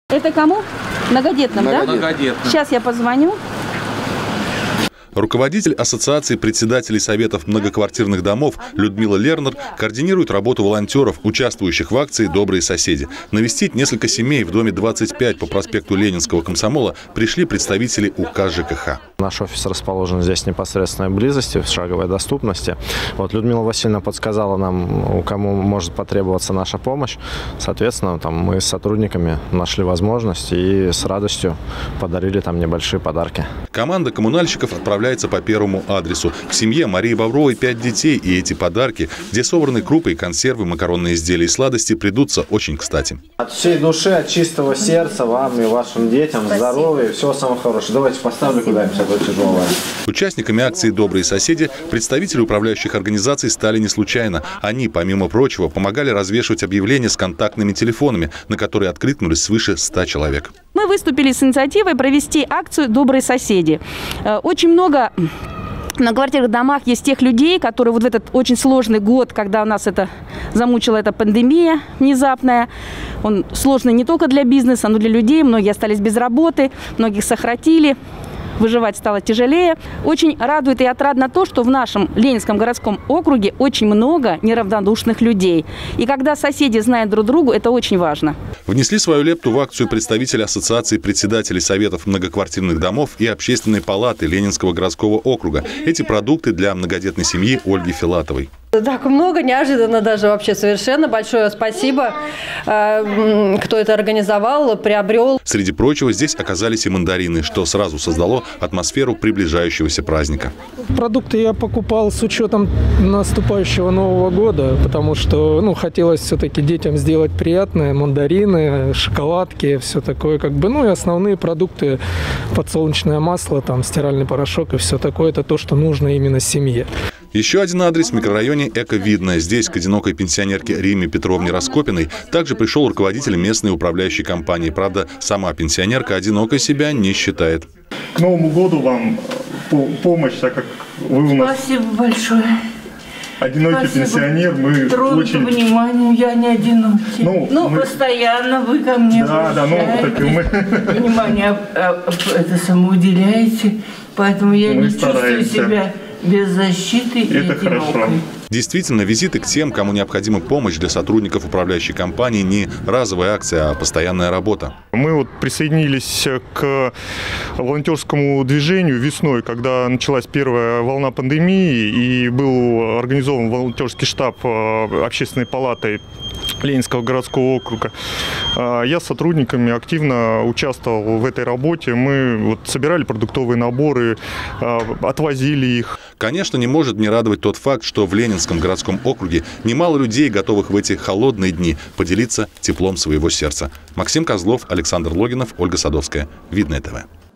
Это кому? Многодетным, да? Многодетным. Сейчас я позвоню. Руководитель Ассоциации председателей советов многоквартирных домов Людмила Лернер координирует работу волонтеров, участвующих в акции «Добрые соседи». Навестить несколько семей в доме 25 по проспекту Ленинского комсомола пришли представители УК ЖКХ. Наш офис расположен здесь в непосредственной близости, в шаговой доступности. Людмила Васильевна подсказала нам, кому может потребоваться наша помощь. Соответственно, мы с сотрудниками нашли возможность и с радостью подарили там небольшие подарки. Команда коммунальщиков отправляется по первому адресу. В семье Марии Бавровой 5 детей, и эти подарки, где собраны крупы, консервы, макаронные изделия и сладости, придутся очень кстати. От всей души, от чистого сердца вам и вашим детям здоровья, всего самого хорошего. Давайте поставлю куда-нибудь, а то тяжелое. Участниками акции «Добрые соседи» представители управляющих организаций стали не случайно. Они, помимо прочего, помогали развешивать объявления с контактными телефонами, на которые откликнулись свыше 100 человек. Мы выступили с инициативой провести акцию «Добрые соседи». Очень много на квартирных домах есть тех людей, которые вот в этот очень сложный год, когда у нас замучила эта пандемия внезапная, он сложный не только для бизнеса, но и для людей. Многие остались без работы, многих сократили. Выживать стало тяжелее. Очень радует и отрадно то, что в нашем Ленинском городском округе очень много неравнодушных людей. И когда соседи знают друг друга, это очень важно. Внесли свою лепту в акцию представители Ассоциации председателей советов многоквартирных домов и Общественной палаты Ленинского городского округа. Эти продукты для многодетной семьи Ольги Филатовой. Так много, неожиданно даже вообще совершенно. Большое спасибо, кто это организовал, приобрел. Среди прочего, здесь оказались и мандарины, что сразу создало атмосферу приближающегося праздника. Продукты я покупал с учетом наступающего Нового года, потому что хотелось все-таки детям сделать приятное. Мандарины, шоколадки, все такое. И основные продукты, подсолнечное масло, стиральный порошок и все такое. Это то, что нужно именно семье. Еще один адрес в микрорайоне Эко-Видное. Здесь к одинокой пенсионерке Риме Петровне Раскопиной также пришел руководитель местной управляющей компании. Правда, сама пенсионерка одинокой себя не считает. К Новому году вам помощь, так как вы у нас... Спасибо большое. Одинокий пенсионер, мы Тронуты очень... вниманием, я не одинокий. Постоянно вы ко мне внимание уделяете, поэтому я не чувствую себя без защиты и одинокой. Действительно, визиты к тем, кому необходима помощь, для сотрудников управляющей компании не разовая акция, а постоянная работа. Мы присоединились к волонтерскому движению весной, когда началась первая волна пандемии, и был организован волонтерский штаб Общественной палаты Ленинского городского округа. Я с сотрудниками активно участвовал в этой работе. Мы собирали продуктовые наборы, отвозили их. Конечно, не может не радовать тот факт, что в Ленинском городском округе немало людей, готовых в эти холодные дни поделиться теплом своего сердца. Максим Козлов, Александр Логинов, Ольга Садовская. Видное ТВ.